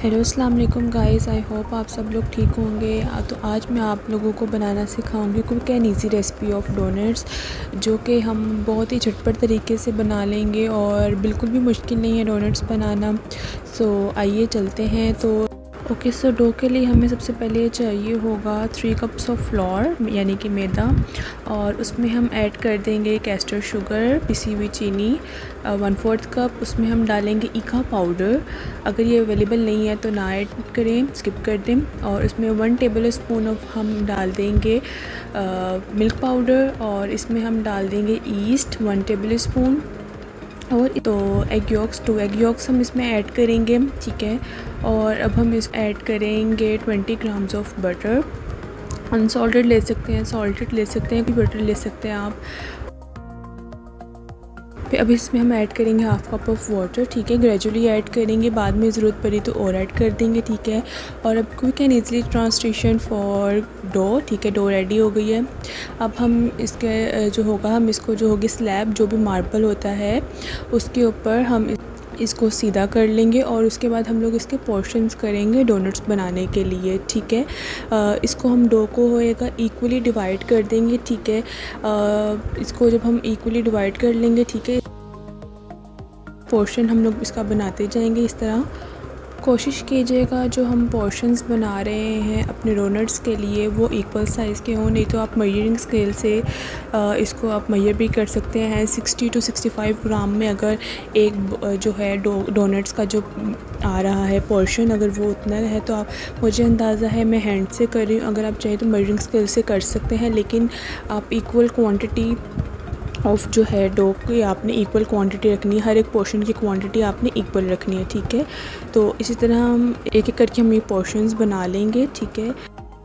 Hello अस्सलाम वालेकुम guys, I hope आप सब लोग ठीक होंगे। तो आज मैं आप लोगों को बनाना सिखाऊंगी quick and easy recipe of donuts, जो कि हम बहुत ही झटपट तरीके से बना लेंगे और बिल्कुल भी मुश्किल नहीं है डोनट्स बनाना। सो आइए चलते हैं। तो ओके, सो डो के लिए हमें सबसे पहले चाहिए होगा 3 कप्स ऑफ फ्लोर यानी कि मैदा, और उसमें हम ऐड कर देंगे कैस्टर शुगर, पिसी हुई चीनी 1/4 कप। उसमें हम डालेंगे ईखा पाउडर, अगर ये अवेलेबल नहीं है तो ना ऐड करें, स्किप कर दें। और इसमें 1 टेबल स्पून ऑफ हम डाल देंगे मिल्क पाउडर, और इसमें हम डाल देंगे ईस्ट 1 टेबल स्पून, और तो एग यॉक्स 2 एग यॉक्स हम इसमें ऐड करेंगे, ठीक है। और अब हम इस ऐड करेंगे 20 ग्राम्स ऑफ बटर, अनसॉल्टेड ले सकते हैं, सॉल्टेड ले सकते हैं, कोई बटर ले सकते हैं आप। फिर अब इसमें हम ऐड करेंगे 1/2 कप ऑफ वाटर, ठीक है। ग्रेजुअली ऐड करेंगे, बाद में ज़रूरत पड़ी तो और ऐड कर देंगे, ठीक है। और अब quick and easily translation for dough, ठीक है। डो रेडी हो गई है। अब हम इसके जो होगा, हम इसको जो होगी स्लैब, जो भी मार्बल होता है, उसके ऊपर हम इसको सीधा कर लेंगे, और उसके बाद हम लोग इसके पोर्शंस करेंगे डोनट्स बनाने के लिए, ठीक है। इसको हम डो को होएगा इक्वली डिवाइड कर देंगे, ठीक है। इसको जब हम इक्वली डिवाइड कर लेंगे, ठीक है, पोर्शन हम लोग इसका बनाते जाएंगे इस तरह। कोशिश कीजिएगा जो हम पोर्शंस बना रहे हैं अपने डोनट्स के लिए वो इक्वल साइज़ के हों, नहीं तो आप मेजरिंग स्केल से इसको आप मेजर भी कर सकते हैं। 60 to 65 ग्राम में अगर एक जो है डोनट्स का जो आ रहा है पोर्शन, अगर वो उतना है तो आप, मुझे अंदाज़ा है, मैं हैंड से कर रही हूँ, अगर आप चाहें तो मेजरिंग स्केल से कर सकते हैं, लेकिन आप इक्वल क्वांटिटी ऑफ जो है डो की आपने इक्वल क्वांटिटी रखनी है, हर एक पोर्शन की क्वांटिटी आपने इक्वल रखनी है, ठीक है। तो इसी तरह हम एक एक करके हम ये पोर्शंस बना लेंगे, ठीक है।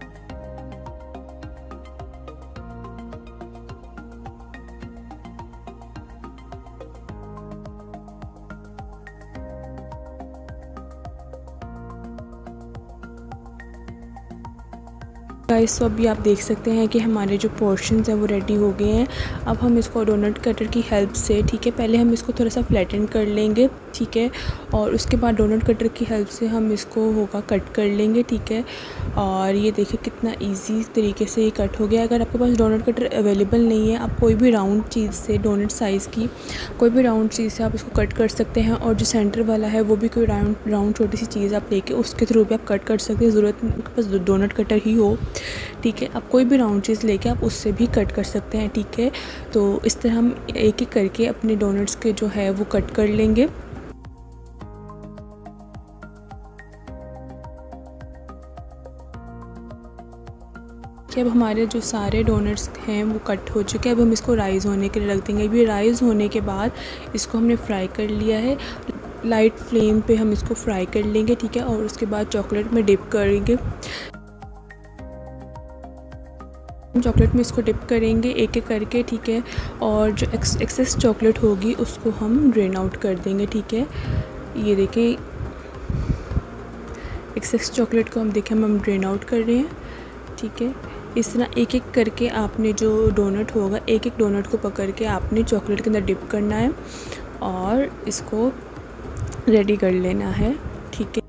गाइस, तो अभी आप देख सकते हैं कि हमारे जो पोर्शंस हैं वो रेडी हो गए हैं। अब हम इसको डोनट कटर की हेल्प से, ठीक है, पहले हम इसको थोड़ा सा फ्लैटन कर लेंगे, ठीक है, और उसके बाद डोनट कटर की हेल्प से हम इसको होगा कट कर लेंगे, ठीक है। और ये देखिए कितना इजी तरीके से ये कट हो गया। अगर आपके पास डोनट कटर अवेलेबल नहीं है, आप कोई भी राउंड चीज़ से, डोनट साइज़ की कोई भी राउंड चीज़ से आप इसको कट कर सकते हैं, और जो सेंटर वाला है वो भी कोई राउंड छोटी सी चीज़ आप लेके उसके थ्रू भी आप कट कर सकते हैं। ज़रूरत बस डोनट कटर ही हो, ठीक है। आप कोई भी राउंड चीज़ लेके आप उससे भी कट कर सकते हैं, ठीक है। तो इस तरह हम एक एक करके अपने डोनट्स के जो है वो कट कर लेंगे। अब हमारे जो सारे डोनट्स हैं वो कट हो चुके हैं। अब हम इसको राइज़ होने के लिए रख देंगे। अभी राइज़ होने के बाद इसको हमने फ्राई कर लिया है, लाइट फ्लेम पे हम इसको फ्राई कर लेंगे, ठीक है। और उसके बाद चॉकलेट में डिप करेंगे, चॉकलेट में इसको डिप करेंगे एक एक करके, ठीक है। और जो एक्सेस चॉकलेट होगी उसको हम ड्रेन आउट कर देंगे, ठीक है। ये देखें, एक्सेस चॉकलेट को हम देखें हम ड्रेन आउट कर रहे हैं, ठीक है। इस तरह एक एक करके आपने जो डोनट होगा, एक एक डोनट को पकड़ के आपने चॉकलेट के अंदर डिप करना है और इसको रेडी कर लेना है, ठीक है।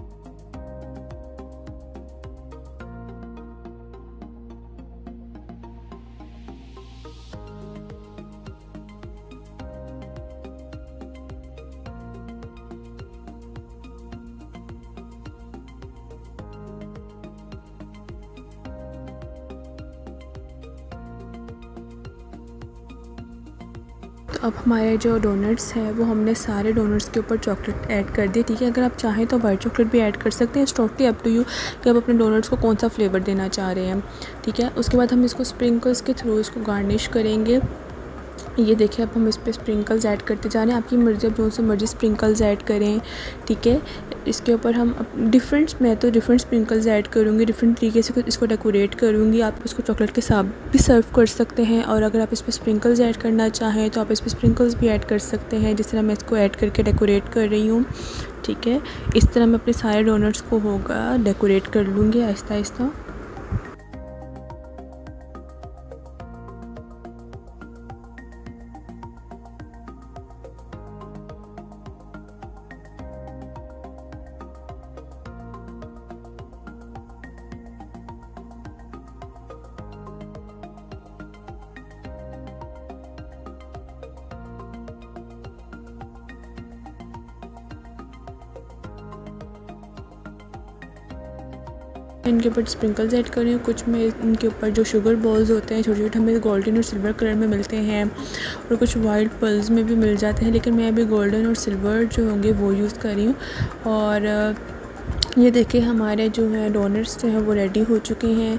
तो अब हमारे जो डोनट्स हैं वो हमने सारे डोनट्स के ऊपर चॉकलेट ऐड कर दी, ठीक है। अगर आप चाहें तो वाइट चॉकलेट भी ऐड कर सकते हैं, टोटली अप टू यू कि आप अपने डोनट्स को कौन सा फ्लेवर देना चाह रहे हैं, ठीक है। उसके बाद हम इसको स्प्रिंकल्स के थ्रू इसको गार्निश करेंगे। ये देखिए, अब हम इस पर स्प्रिंकल्स ऐड करते जा रहे हैं, आपकी मर्ज़ी, अब जो से मर्ज़ी स्प्रिंकल्स ऐड करें, ठीक है। इसके ऊपर हम मैं तो डिफरेंट स्प्रिंकल्स ऐड करूँगी, डिफरेंट तरीके से इसको डेकोरेट करूँगी। आप इसको चॉकलेट के साथ भी सर्व कर सकते हैं, और अगर आप इस पर स्प्रिंकल्स ऐड करना चाहें तो आप इस पर स्प्रिंकल्स भी ऐड कर सकते हैं, जिस तरह मैं इसको ऐड करके डेकोरेट कर रही हूँ, ठीक है। इस तरह मैं अपने सारे डोनट्स को होगा डेकोरेट कर लूँगी आहिस्ता आहिस्ता। इनके ऊपर स्प्रिंकल्स ऐड कर रही हूँ। कुछ में इनके ऊपर जो शुगर बॉल्स होते हैं छोटे छोटे, हमें गोल्डन और सिल्वर कलर में मिलते हैं और कुछ वाइट पल्स में भी मिल जाते हैं, लेकिन मैं अभी गोल्डन और सिल्वर जो होंगे वो यूज़ कर रही हूँ। और ये देखिए हमारे जो है डोनट्स जो हैं वो रेडी हो चुके हैं।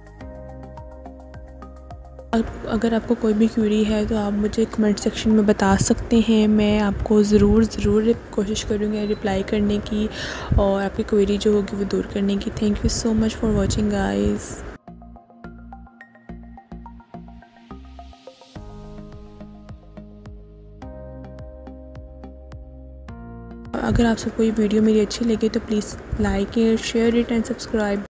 अगर आपको कोई भी क्वेरी है तो आप मुझे कमेंट सेक्शन में बता सकते हैं, मैं आपको ज़रूर कोशिश करूँगी रिप्लाई करने की और आपकी क्वेरी जो होगी वो दूर करने की। Thank you so much for watching guys. अगर आप सबको ये वीडियो मेरी अच्छी लगी तो please like share it and subscribe.